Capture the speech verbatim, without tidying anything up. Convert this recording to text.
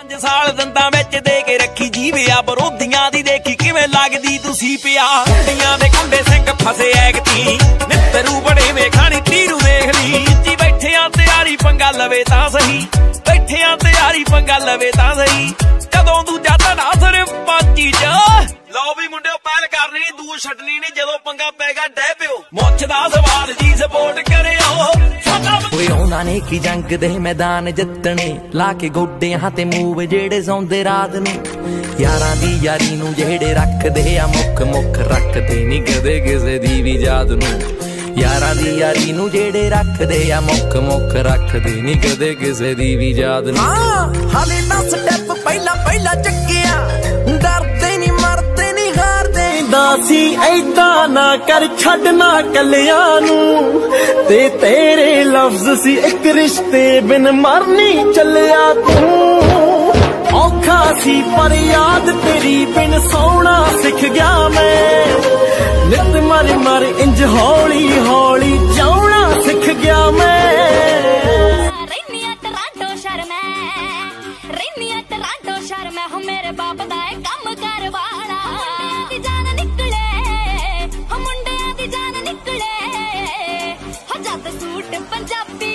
ਪੰਜ ਸਾਲ ਦੰਦਾਂ ਵਿੱਚ ਦੇ ਕੇ ਰੱਖੀ ਜੀਵਿਆ ਵਿਰੋਧੀਆਂ ਦੀ ਦੇਖੀ ਕਿਵੇਂ ਲੱਗਦੀ ਤੁਸੀਂ ਪਿਆ ਕੁੰਡੀਆਂ ਦੇ ਕੁੰਡੇ ਸਿੰਘ ਫਸੇ ਐਗਤੀ ਨਿੱਤਰੂ ਬੜੇ ਵੇਖਾਣੀ ਤੀਰੂ ਦੇਖ ਲਈ ਜੀ ਬੈਠਿਆਂ ਤਿਆਰੀ ਪੰਗਾ ਲਵੇ ਤਾਂ ਸਹੀ ਬੈਠਿਆਂ ਤਿਆਰੀ ਪੰਗਾ ਲਵੇ ਤਾਂ ਸਹੀ ਕਦੋਂ ਦੂਜਾ ਧੜਾ ਸਿਰਫ ਪਾਂਚੀ ਚ ਲਓ ਵੀ ਮੁੰਡਿਓ ਪਹਿਲ ਕਰਨੀ ਦੂਰ ਛੱਡਣੀ ਨਹੀਂ ਜਦੋਂ ਪੰਗਾ ਪੈ ਗਿਆ ਡਹਿ ਪਿਓ ਮੁੱਛ ਦਾ ਸਵਾਲ ਜੀ ਸਪੋਰਟ ਕਰਿਓ ਓਏ ਉਹਨਾਂ ਨੇ ਕੀ ਜੰਗ ਦੇ ਮੈਦਾਨ ਜਿੱਤਣੇ ਲਾ ਕੇ ਗੋਡਿਆਂ ਤੇ ਮੂਵ ਜਿਹੜੇ ਸੌਂਦੇ ਰਾਤ ਨੂੰ ਯਾਰਾਂ ਦੀ ਯਾਰੀ ਨੂੰ ਜਿਹੜੇ ਰੱਖਦੇ ਆ ਮੁੱਖ ਮੁੱਖ ਰੱਖਦੇ ਨਹੀਂ ਕਦੇ ਕਿਸੇ ਦੀ ਵੀ ਯਾਦ ਨੂੰ ਯਾਰਾਂ ਦੀ ਯਾਰੀ ਨੂੰ ਜਿਹੜੇ ਰੱਖਦੇ ਆ ਮੁੱਖ ਮੁੱਖ ਰੱਖਦੇ ਨਹੀਂ ਕਦੇ ਕਿਸੇ ਦੀ ਵੀ ਯਾਦ ਨੂੰ ਹਾਲੇ ਨਾ ਸਟੈਪ ਪਹਿਲਾਂ ਪਹਿਲਾਂ ਚੱਕਿਆ ਡਰਦੇ ਨਹੀਂ ਮਰਦੇ ਨਹੀਂ ਹਾਰਦੇ ਦਾਸੀ ਐਦਾਂ ਨਾ ਕਰ ਛੱਡਣਾ ਕੱਲਿਆਂ ਨੂੰ ਤੇ ਤੇਰੇ ਲਫ਼ਜ਼ ਸੀ ਇੱਕ ਰਿਸ਼ਤੇ ਬਿਨ ਮਰਨੀ ਚੱਲਿਆ ਤੂੰ ਔਖਾ ਸੀ ਪਰ ਯਾਦ ਤੇਰੀ ਬਿਨ ਸੌਣਾ ਸਿੱਖ ਗਿਆ ਮੈਂ ਨਿਤ ਮਰ ਮਰ ਇੰਜ ਹੌਲੀ ਹੌਲੀ ਜਾਉਣਾ ਸਿੱਖ ਗਿਆ ਮੈਂ ਰਹਿਨੀਆਂ ਟਰਾਂਟੋ ਸ਼ਹਿਰ ਮੈਂ ਰਹਿਨੀਆਂ ਟਰਾਂਟੋ ਸ਼ਹਿਰ ਮੈਂ ਹੋ ਮੇਰੇ ਬਾਪ ਦਾ ਇਹ ਕੰਮ ਕਰ ਵਾਲਾ ਮੁੰਡਿਆਂ ਦੀ ਜਾਨ ਨਿਕਲੇ ਹੋ ਮੁੰਡਿਆਂ ਦੀ ਜਾਨ ਨਿਕਲੇ ਹੋ ਜੱਟ ਸੂਟ ਪੰਜਾਬੀ